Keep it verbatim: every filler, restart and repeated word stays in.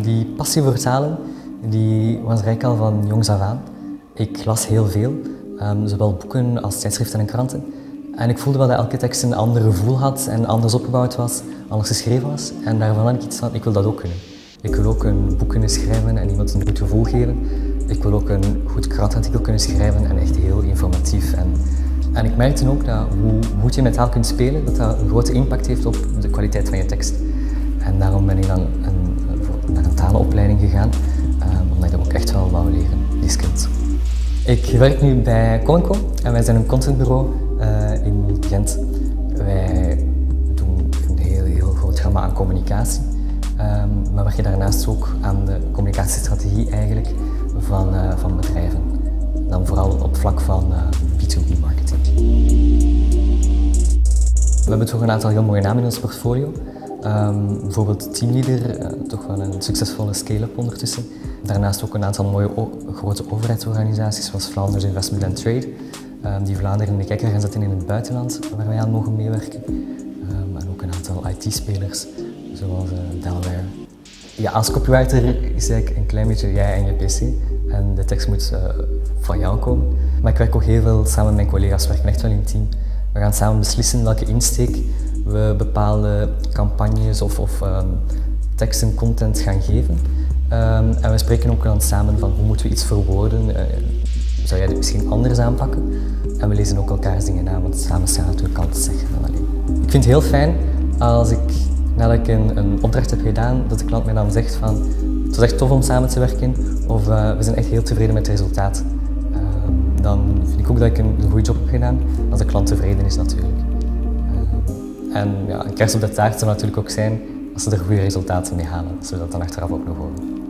Die passie voor talen, die was er eigenlijk al van jongs af aan. Ik las heel veel, um, zowel boeken als tijdschriften en kranten. En ik voelde wel dat elke tekst een ander gevoel had en anders opgebouwd was, anders geschreven was. En daarvan had ik iets van, ik wil dat ook kunnen. Ik wil ook een boek kunnen schrijven en iemand een goed gevoel geven. Ik wil ook een goed krantartikel kunnen schrijven en echt heel informatief. En, en ik merkte ook dat hoe goed je met taal kunt spelen, dat dat een grote impact heeft op de kwaliteit van je tekst. En daarom ben ik dan een, naar een talenopleiding gegaan, um, omdat ik dat ook echt wel wou leren, die skills. Ik werk nu bij Coenco en wij zijn een contentbureau uh, in Gent. Wij doen een heel, heel groot gamma aan communicatie, um, maar werken daarnaast ook aan de communicatiestrategie eigenlijk van, uh, van bedrijven. Dan vooral op het vlak van uh, B twee B marketing. We hebben toch een aantal heel mooie namen in ons portfolio. Um, bijvoorbeeld Teamleader, uh, toch wel een succesvolle scale-up ondertussen. Daarnaast ook een aantal mooie grote overheidsorganisaties zoals Flanders Investment and Trade, um, die Vlaanderen in de kijker gaan zetten in het buitenland, waar wij aan mogen meewerken. Um, en ook een aantal I T-spelers, zoals uh, Delaware. Ja, als copywriter is eigenlijk een klein beetje jij en je P C. En de tekst moet uh, van jou komen. Maar ik werk ook heel veel samen met mijn collega's, we werken echt wel in een team. We gaan samen beslissen welke insteek we bepaalde campagnes of, of um, teksten, content gaan geven. Um, en we spreken ook dan samen van hoe moeten we iets verwoorden. Uh, zou jij dit misschien anders aanpakken? En we lezen ook elkaars dingen na, want samen staan natuurlijk altijd zeggen dan alleen. Ik vind het heel fijn als ik, nadat ik een, een opdracht heb gedaan, dat de klant mij dan zegt van het was echt tof om samen te werken of uh, we zijn echt heel tevreden met het resultaat. Uh, dan vind ik ook dat ik een, een goede job heb gedaan, als de klant tevreden is natuurlijk. Uh, en ja, een kers op de taart zou natuurlijk ook zijn als ze er goede resultaten mee halen, zodat we dat dan achteraf ook nog horen.